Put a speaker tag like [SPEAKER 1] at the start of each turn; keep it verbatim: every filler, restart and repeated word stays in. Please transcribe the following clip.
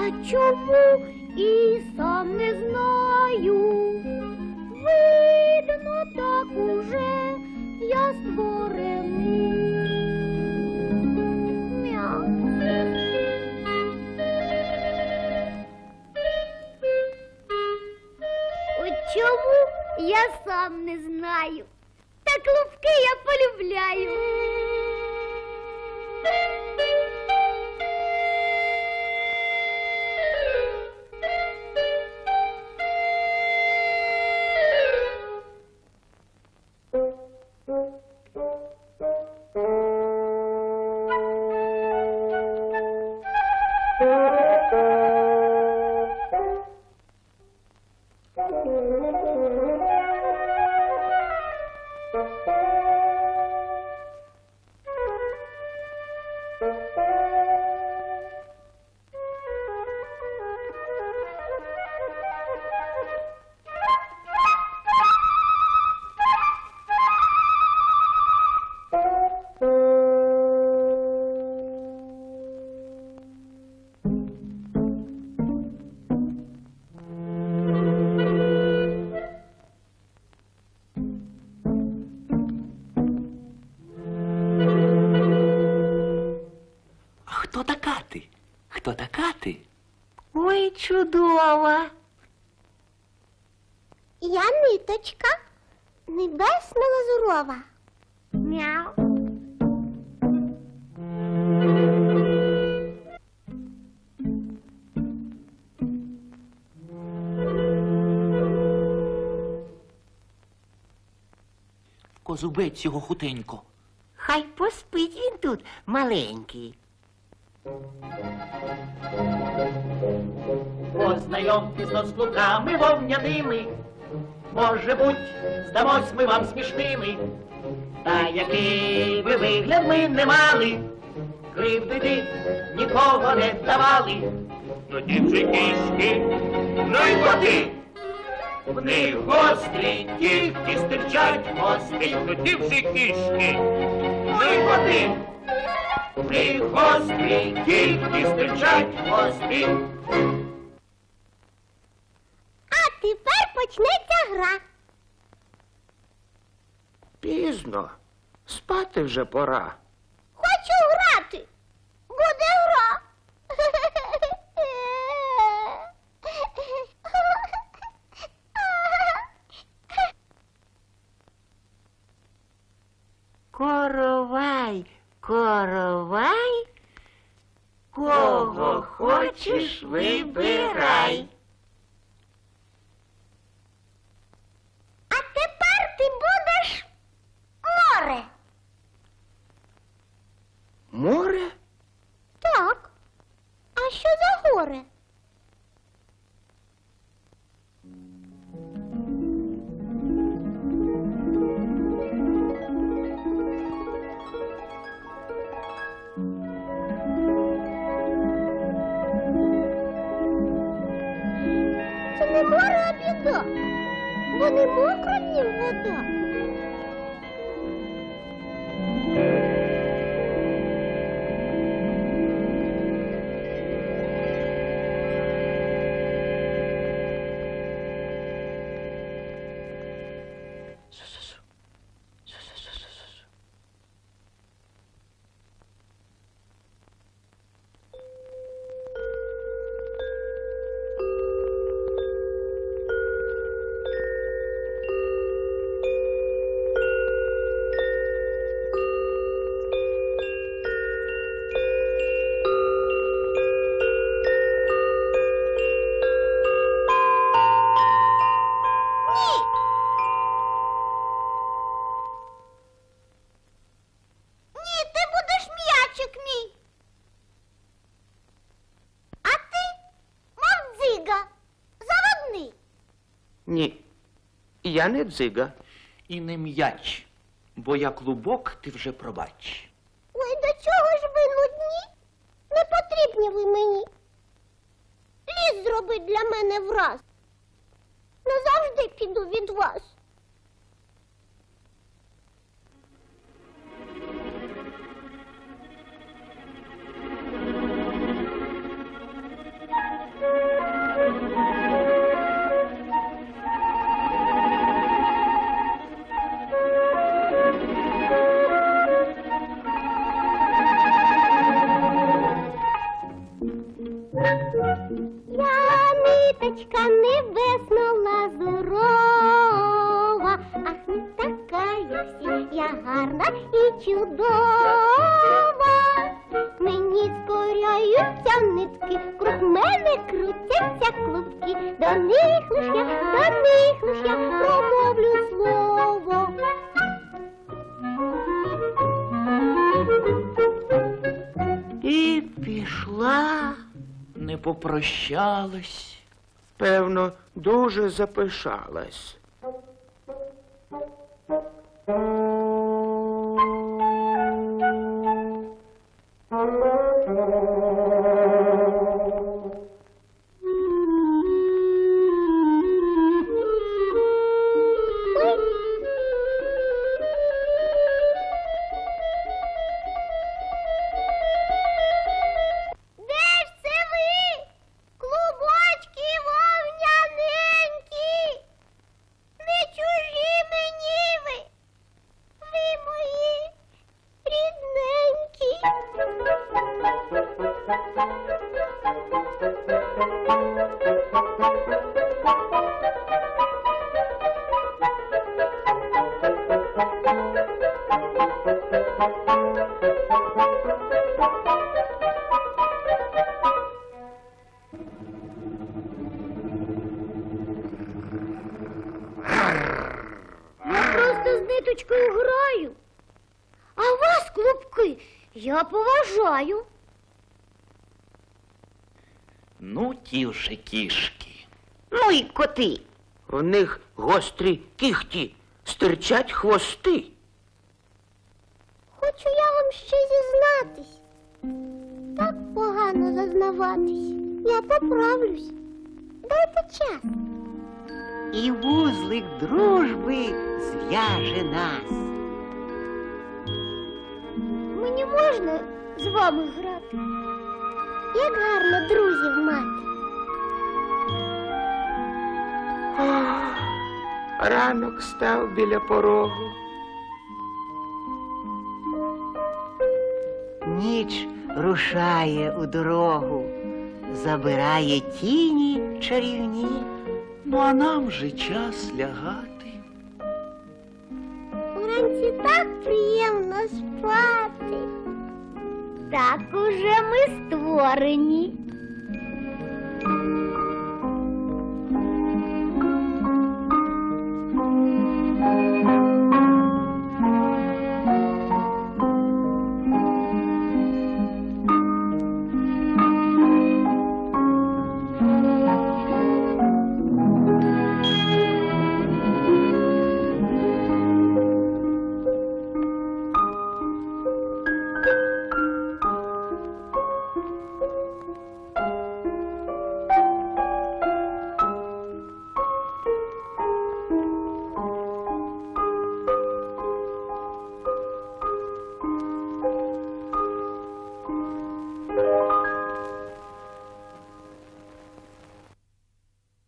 [SPEAKER 1] А чому і сам не знаю. Видно, так уже я створений. Мяу. От чому я сам не знаю. Та клубки я полюбляю.
[SPEAKER 2] Хто така ти? Хто така ти?
[SPEAKER 3] Ой, чудова.
[SPEAKER 1] Я ниточка, небесно-лазурова. Мяу.
[SPEAKER 2] Козубець його хутенько.
[SPEAKER 3] Хай поспить він тут, маленький.
[SPEAKER 4] Познайомтесь з клубками вовняними. Може буть, здамось ми вам смішними. Та який би вигляд ми не мали, кривдити нікого не давали. Тоді вже кішки, ну й коти. В них гострі кіхті стирчать гострі. Тоді вже кішки, ну й коти. В них гострі кіхті стирчать гострі.
[SPEAKER 1] А тепер почнеться гра.
[SPEAKER 5] Пізно. Спати вже пора.
[SPEAKER 1] Хочу грати. Буде гра.
[SPEAKER 3] Коровай, коровай, кого хочеш вибирай.
[SPEAKER 1] А тепер ти будеш море.
[SPEAKER 5] Море?
[SPEAKER 1] Так. А що за горе? Це не море, а біда. Бо не мокра в нім вода.
[SPEAKER 5] Ні, я не дзига.
[SPEAKER 2] І не м'яч, бо я клубок, ти вже пробач.
[SPEAKER 1] Ой, до чого ж ви нудні? Не потрібні ви мені. Ліс зробить для мене враз. Назавжди піду від вас. Зірочка небесно-лазурова, ах, не така, як всі, я гарна і чудова. Мені скоряються нитки, круг мене крутяться клубки. До них лиш я, до них лиш я промовлю слово.
[SPEAKER 3] І пішла.
[SPEAKER 2] Не попрощалась.
[SPEAKER 5] Певно, дуже запишалась.
[SPEAKER 1] Де ж це ви, клубочки вогняненькі? Не чужі мені ви, ви мої рідненькі. Я просто з ниточкою граю. А вас, клубки, я поважаю.
[SPEAKER 2] Ну, ті вже кішки.
[SPEAKER 3] Ну і коти.
[SPEAKER 5] У них гострі кіхті, стирчать хвости.
[SPEAKER 1] Хочу я вам ще зізнатись. Так погано зазнаватись. Я поправлюсь. Дайте час.
[SPEAKER 3] І вузлик дружби зв'яже нас.
[SPEAKER 1] Мені можна з вами грати? Як гарно друзів мати.
[SPEAKER 5] Ах, ранок став біля порогу.
[SPEAKER 3] Ніч рушає у дорогу, забирає тіні чарівні.
[SPEAKER 2] Ну, а нам же час лягати.
[SPEAKER 1] Уранці так приємно спати. Так уже ми створені.